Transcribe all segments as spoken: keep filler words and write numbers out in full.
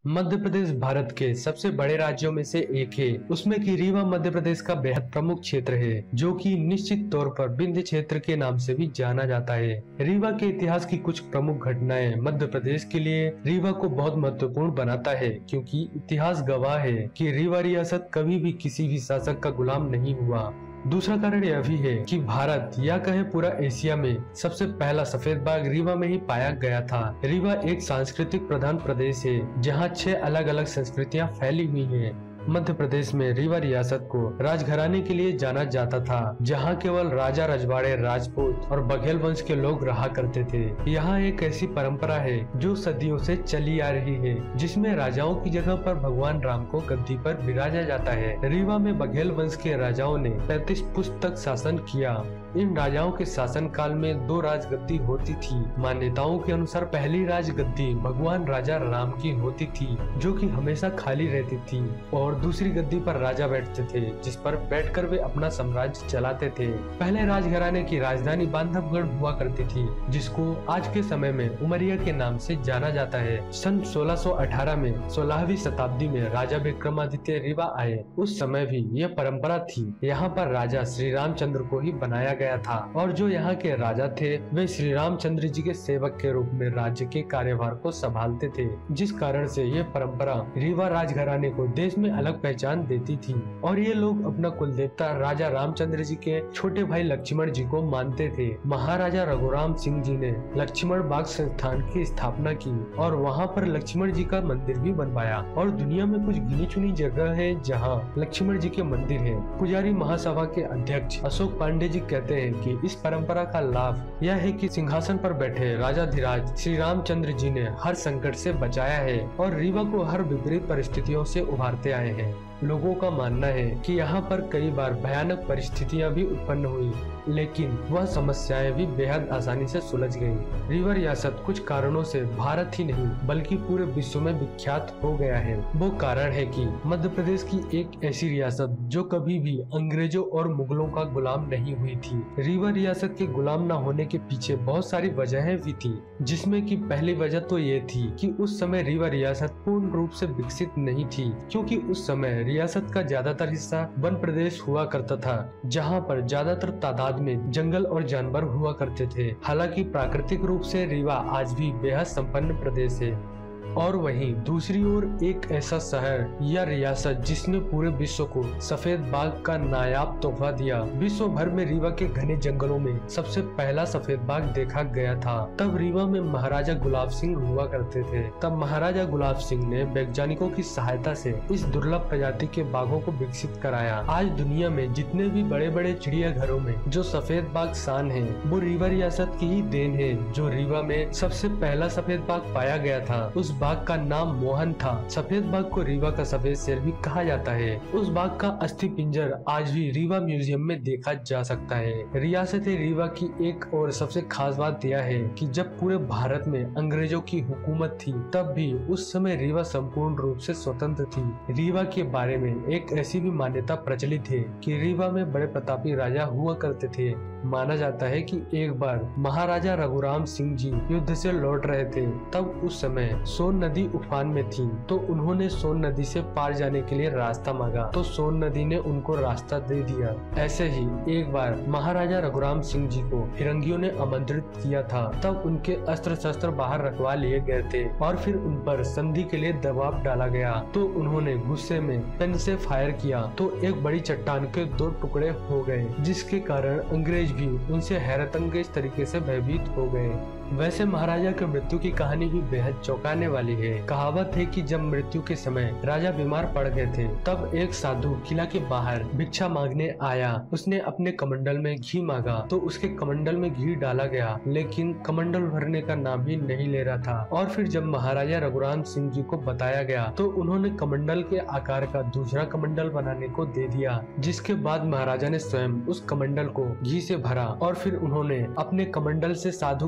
मध्य प्रदेश भारत के सबसे बड़े राज्यों में से एक है। उसमें की रीवा मध्य प्रदेश का बेहद प्रमुख क्षेत्र है, जो कि निश्चित तौर पर विंध्य क्षेत्र के नाम से भी जाना जाता है। रीवा के इतिहास की कुछ प्रमुख घटनाएं मध्य प्रदेश के लिए रीवा को बहुत महत्वपूर्ण बनाता है, क्योंकि इतिहास गवाह है कि रीवा रियासत कभी भी किसी भी शासक का गुलाम नहीं हुआ। दूसरा कारण यह भी है कि भारत या कहे पूरा एशिया में सबसे पहला सफेद बाघ रीवा में ही पाया गया था। रीवा एक सांस्कृतिक प्रधान प्रदेश है, जहां छह अलग अलग संस्कृतियां फैली हुई हैं। मध्य प्रदेश में रीवा रियासत को राजघराने के लिए जाना जाता था, जहां केवल राजा रजवाड़े, राजपूत और बघेल वंश के लोग रहा करते थे। यहाँ एक ऐसी परंपरा है जो सदियों से चली आ रही है, जिसमें राजाओं की जगह पर भगवान राम को गद्दी पर बिराजा जाता है। रीवा में बघेल वंश के राजाओं ने पैंतीस पुष्ट तक शासन किया। इन राजाओं के शासन काल में दो राजगद्दी होती थी। मान्यताओं के अनुसार पहली राजगद्दी भगवान राजा राम की होती थी, जो कि हमेशा खाली रहती थी, और दूसरी गद्दी पर राजा बैठते थे, जिस पर बैठकर वे अपना साम्राज्य चलाते थे। पहले राजघराने की राजधानी बांधवगढ़ हुआ करती थी, जिसको आज के समय में उमरिया के नाम से जाना जाता है। सन सोलह सौ अठारह में सोलहवीं शताब्दी में राजा विक्रमादित्य रीवा आए। उस समय भी यह परंपरा थी। यहाँ पर राजा श्री रामचंद्र को ही बनाया गया था, और जो यहाँ के राजा थे वे श्री रामचंद्र जी के सेवक के रूप में राज्य के कार्यभार को संभालते थे, जिस कारण से ये परंपरा रीवा राजघराने को देश में अलग पहचान देती थी। और ये लोग अपना कुलदेवता राजा रामचंद्र जी के छोटे भाई लक्ष्मण जी को मानते थे। महाराजा रघुराम सिंह जी ने लक्ष्मण बाग संस्थान की स्थापना की, और वहाँ पर लक्ष्मण जी का मंदिर भी बनवाया। और दुनिया में कुछ गिनी चुनी जगह है जहाँ लक्ष्मण जी के मंदिर है। पुजारी महासभा के अध्यक्ष अशोक पांडे जी कहते हैं कि इस परंपरा का लाभ यह है कि सिंहासन पर बैठे राजाधिराज श्री रामचंद्र जी ने हर संकट से बचाया है और रीवा को हर विपरीत परिस्थितियों से उभारते आए हैं। लोगों का मानना है कि यहाँ पर कई बार भयानक परिस्थितियाँ भी उत्पन्न हुई, लेकिन वह समस्याएं भी बेहद आसानी से सुलझ गयी। रीवा रियासत कुछ कारणों से भारत ही नहीं बल्कि पूरे विश्व में विख्यात हो गया है। वो कारण है कि मध्य प्रदेश की एक ऐसी रियासत जो कभी भी अंग्रेजों और मुगलों का गुलाम नहीं हुई थी। रीवा रियासत के गुलाम न होने के पीछे बहुत सारी वजहें भी थी, जिसमें कि पहली वजह तो ये थी कि उस समय रीवा रियासत पूर्ण रूप से विकसित नहीं थी, क्योंकि उस समय रियासत का ज्यादातर हिस्सा वन प्रदेश हुआ करता था, जहां पर ज्यादातर तादाद में जंगल और जानवर हुआ करते थे। हालांकि प्राकृतिक रूप से रीवा आज भी बेहद संपन्न प्रदेश है। और वहीं दूसरी ओर एक ऐसा शहर या रियासत जिसने पूरे विश्व को सफेद बाघ का नायाब तोहफा दिया। विश्व भर में रीवा के घने जंगलों में सबसे पहला सफेद बाघ देखा गया था। तब रीवा में महाराजा गुलाब सिंह हुआ करते थे। तब महाराजा गुलाब सिंह ने वैज्ञानिकों की सहायता से इस दुर्लभ प्रजाति के बाघों को विकसित कराया। आज दुनिया में जितने भी बड़े बड़े चिड़ियाघरों में जो सफेद बाघ शान है, वो रीवा रियासत की ही देन है। जो रीवा में सबसे पहला सफेद बाघ पाया गया था, उस बाघ का नाम मोहन था। सफेद बाघ को रीवा का सफेद शेर भी कहा जाता है। उस बाघ का अस्थि पिंजर आज भी रीवा म्यूजियम में देखा जा सकता है। रियासत रीवा की एक और सबसे खास बात यह है कि जब पूरे भारत में अंग्रेजों की हुकूमत थी, तब भी उस समय रीवा संपूर्ण रूप से स्वतंत्र थी। रीवा के बारे में एक ऐसी भी मान्यता प्रचलित है कि रीवा में बड़े प्रतापी राजा हुआ करते थे। माना जाता है कि एक बार महाराजा रघुराम सिंह जी युद्ध से लौट रहे थे। तब उस समय सोन नदी उफान में थी, तो उन्होंने सोन नदी से पार जाने के लिए रास्ता मांगा, तो सोन नदी ने उनको रास्ता दे दिया। ऐसे ही एक बार महाराजा रघुराम सिंह जी को फिरंगियों ने आमंत्रित किया था। तब उनके अस्त्र शस्त्र बाहर रखवा लिए गए थे और फिर उन पर संधि के लिए दबाव डाला गया। तो उन्होंने गुस्से में पेन से फायर किया, तो एक बड़ी चट्टान के दो टुकड़े हो गए, जिसके कारण अंग्रेज भी उनसे हैरतअंगेज तरीके से भयभीत हो गए। वैसे महाराजा की मृत्यु की कहानी भी बेहद चौंकाने वाली है। कहावत है कि जब मृत्यु के समय राजा बीमार पड़ गए थे, तब एक साधु किला के बाहर भिक्षा मांगने आया। उसने अपने कमंडल में घी मांगा, तो उसके कमंडल में घी डाला गया, लेकिन कमंडल भरने का नाम भी नहीं ले रहा था। और फिर जब महाराजा रघुराम सिंह जी को बताया गया, तो उन्होंने कमंडल के आकार का दूसरा कमंडल बनाने को दे दिया। जिसके बाद महाराजा ने स्वयं उस कमंडल को घी से भरा, और फिर उन्होंने अपने कमंडल से साधु के कमंडल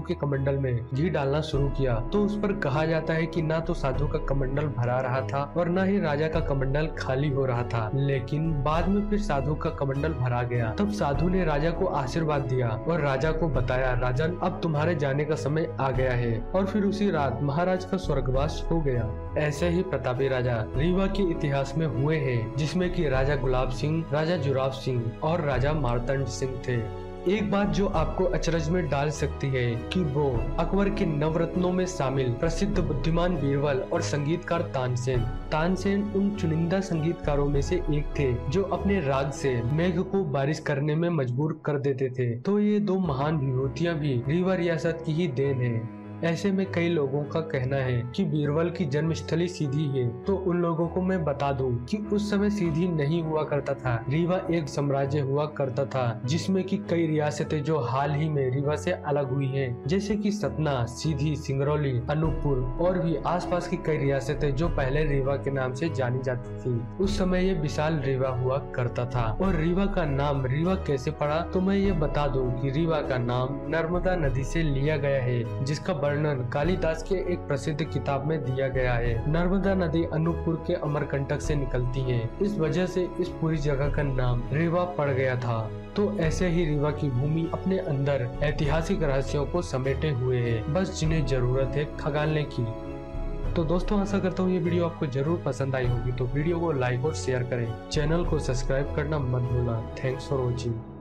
कमंडल में घी डालना शुरू किया तो उस पर कहा जाता है कि ना तो साधु का कमंडल भरा रहा था और न ही राजा का कमंडल खाली हो रहा था। लेकिन बाद में फिर साधु का कमंडल भरा गया। तब साधु ने राजा को आशीर्वाद दिया और राजा को बताया, राजन अब तुम्हारे जाने का समय आ गया है। और फिर उसी रात महाराज का स्वर्गवास हो गया। ऐसे ही प्रतापी राजा रीवा के इतिहास में हुए हैं, जिसमें कि राजा गुलाब सिंह, राजा जुराव सिंह और राजा मार्तंड सिंह थे। एक बात जो आपको अचरज में डाल सकती है कि वो अकबर के नवरत्नों में शामिल प्रसिद्ध बुद्धिमान बीरबल और संगीतकार तानसेन तानसेन उन चुनिंदा संगीतकारों में से एक थे जो अपने राग से मेघ को बारिश करने में मजबूर कर देते थे। तो ये दो महान विभूतियां भी रीवा रियासत की ही देन है। ऐसे में कई लोगों का कहना है कि बीरबल की जन्मस्थली सीधी है, तो उन लोगों को मैं बता दूं कि उस समय सीधी नहीं हुआ करता था। रीवा एक साम्राज्य हुआ करता था जिसमें कि कई रियासतें जो हाल ही में रीवा से अलग हुई हैं, जैसे कि सतना, सीधी, सिंगरौली, अनूपपुर और भी आसपास की कई रियासतें जो पहले रीवा के नाम से जानी जाती थी। उस समय ये विशाल रीवा हुआ करता था। और रीवा का नाम रीवा कैसे पड़ा, तो मैं ये बता दूं कि रीवा का नाम नर्मदा नदी से लिया गया है, जिसका वर्णन कालिदास के एक प्रसिद्ध किताब में दिया गया है। नर्मदा नदी अनूपपुर के अमरकंटक से निकलती है, इस वजह से इस पूरी जगह का नाम रीवा पड़ गया था। तो ऐसे ही रीवा की भूमि अपने अंदर ऐतिहासिक रहस्यों को समेटे हुए है, बस जिन्हें जरूरत है खंगालने की। तो दोस्तों आशा करता हूँ ये वीडियो आपको जरूर पसंद आई होगी, तो वीडियो को लाइक और शेयर करें। चैनल को सब्सक्राइब करना मत भूलना। Thanks for watching.